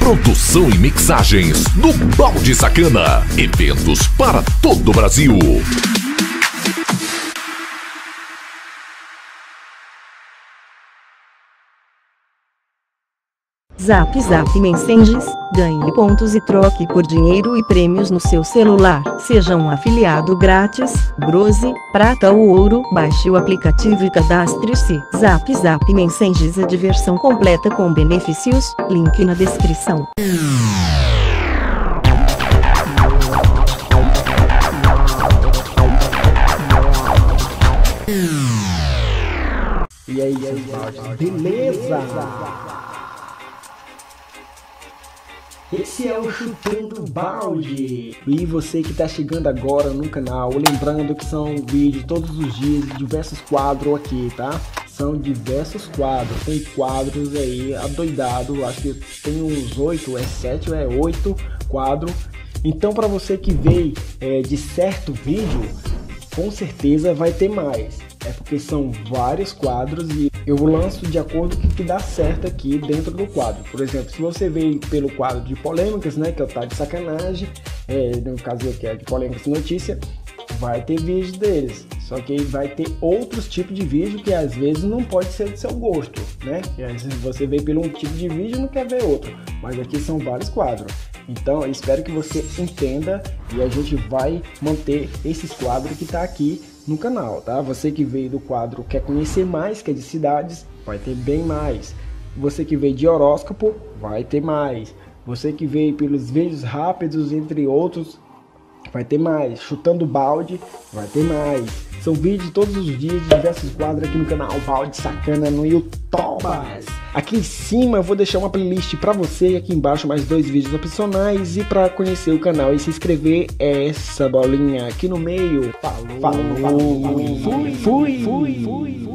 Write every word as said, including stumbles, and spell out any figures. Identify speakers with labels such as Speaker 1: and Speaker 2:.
Speaker 1: Produção e mixagens do Balde Sacana. Eventos para todo o Brasil.
Speaker 2: Zap Zap Mensagens, ganhe pontos e troque por dinheiro e prêmios no seu celular. Seja um afiliado grátis, bronze, prata ou ouro. Baixe o aplicativo e cadastre-se. Zap Zap Mensagens, a diversão completa com benefícios, link na descrição.
Speaker 3: E aí, e aí, beleza? Esse é o Chutando Balde. E você que está chegando agora no canal, lembrando que são vídeos todos os dias, diversos quadros aqui, tá? São diversos quadros, tem quadros aí adoidado, acho que tem uns oito, é sete ou é oito quadros. Então para você que veio é, de certo vídeo, com certeza vai ter mais. É porque são vários quadros e eu lanço de acordo com o que dá certo aqui dentro do quadro. Por exemplo, se você veio pelo quadro de polêmicas, né, que é o Tá de Sacanagem, é, no caso aqui é de polêmicas e notícia, vai ter vídeo deles. Só que vai ter outros tipos de vídeo que às vezes não pode ser do seu gosto, né? Que às vezes você veio pelo um tipo de vídeo e não quer ver outro. Mas aqui são vários quadros. Então eu espero que você entenda e a gente vai manter esses quadros que tá aqui no canal, tá? Você que veio do quadro quer conhecer mais, que é de cidades, vai ter bem mais. Você que veio de horóscopo, vai ter mais. Você que veio pelos vídeos rápidos, entre outros, vai ter mais. Chutando Balde, vai ter mais. São vídeos todos os dias de diversos quadros aqui no canal Balde Sacana no YouTube. Aqui em cima eu vou deixar uma playlist para você e aqui embaixo mais dois vídeos opcionais. E para conhecer o canal e se inscrever é essa bolinha aqui no meio. Falou, falou, falou, falou. Fui, fui, fui, fui.